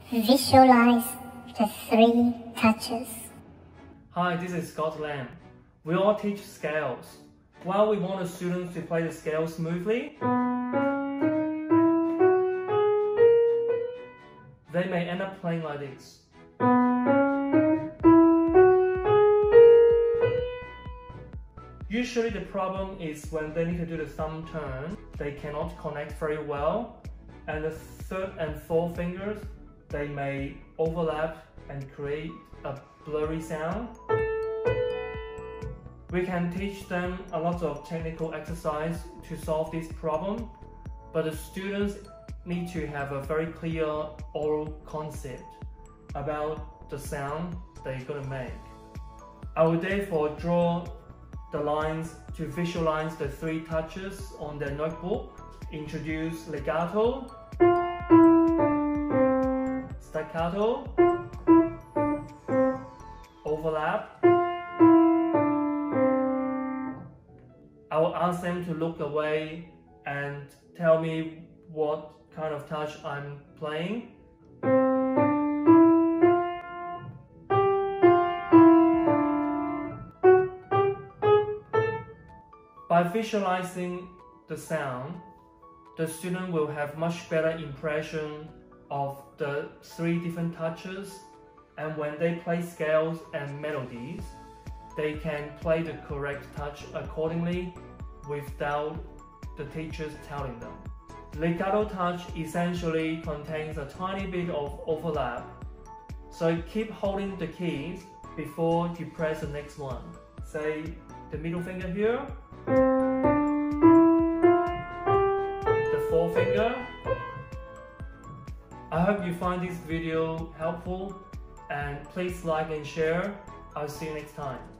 Visualize the 3 touches. Hi, this is Scott Lam. We all teach scales. While we want the students to play the scale smoothly, they may end up playing like this. Usually the problem is when they need to do the thumb turn, they cannot connect very well, and the 3rd and 4th fingers, they may overlap and create a blurry sound. We can teach them a lot of technical exercise to solve this problem, but the students need to have a very clear oral concept about the sound they're going to make. I will therefore draw the lines to visualize the 3 touches on their notebook. Introduce legato, staccato, overlap. I will ask them to look away and tell me what kind of touch I'm playing. By visualizing the sound, the student will have much better impression of the 3 different touches, and when they play scales and melodies, they can play the correct touch accordingly without the teachers telling them. Legato touch essentially contains a tiny bit of overlap, so keep holding the keys before you press the next one. Say the middle finger here, the 4th finger. I hope you find this video helpful, and please like and share. I'll see you next time.